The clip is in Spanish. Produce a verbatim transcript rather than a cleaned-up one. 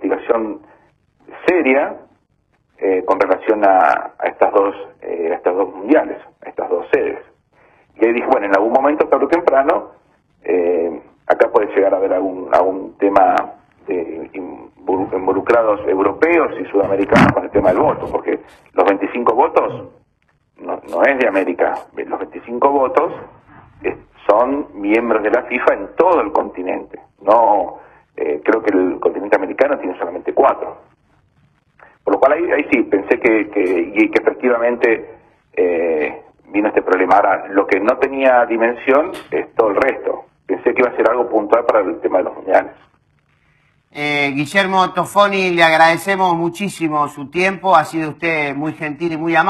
investigación seria eh, con relación a, a estas dos eh, a estas dos mundiales, a estas dos sedes. Y ahí dije, bueno, en algún momento, tarde o temprano, eh, acá puede llegar a haber algún, algún tema de involucrados europeos y sudamericanos con el tema del voto, porque los veinticinco votos no, no es de América, los veinticinco votos eh, son miembros de la FIFA en todo el continente, no eh, creo que el continente americano tiene solamente cuatro. Por lo cual ahí, ahí sí, pensé que, que, y que efectivamente eh, vino este problema. Ahora, lo que no tenía dimensión es todo el resto. Pensé que iba a ser algo puntual para el tema de los mundiales. Eh, Guillermo Toffoni, le agradecemos muchísimo su tiempo, ha sido usted muy gentil y muy amable.